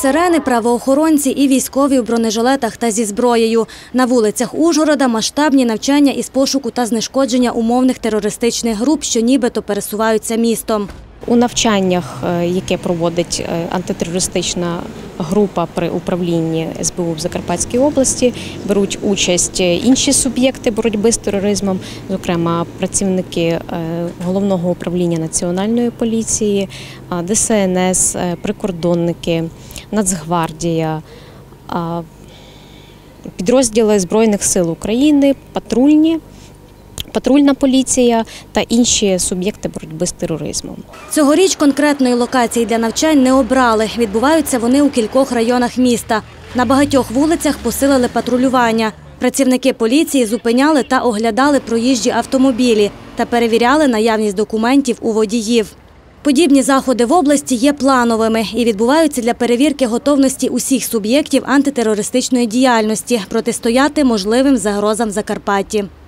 сирени, правоохоронці і військові в бронежилетах та зі зброєю. На вулицях Ужгорода масштабні навчання із пошуку та знешкодження умовних терористичних груп, що нібито пересуваються містом. У навчаннях, яке проводить антитерористична група при управлінні СБУ в Закарпатській області, беруть участь інші суб'єкти боротьби з тероризмом, зокрема працівники Головного управління Національної поліції, ДСНС, прикордонники, Нацгвардія, підрозділи Збройних сил України, патрульна поліція та інші суб'єкти боротьби з тероризмом. Цьогоріч конкретної локації для навчань не обрали. Відбуваються вони у кількох районах міста. На багатьох вулицях посилили патрулювання. Працівники поліції зупиняли та оглядали проїжджі автомобілі та перевіряли наявність документів у водіїв. Подібні заходи в області є плановими і відбуваються для перевірки готовності усіх суб'єктів антитерористичної діяльності протистояти можливим загрозам в Закарпатті.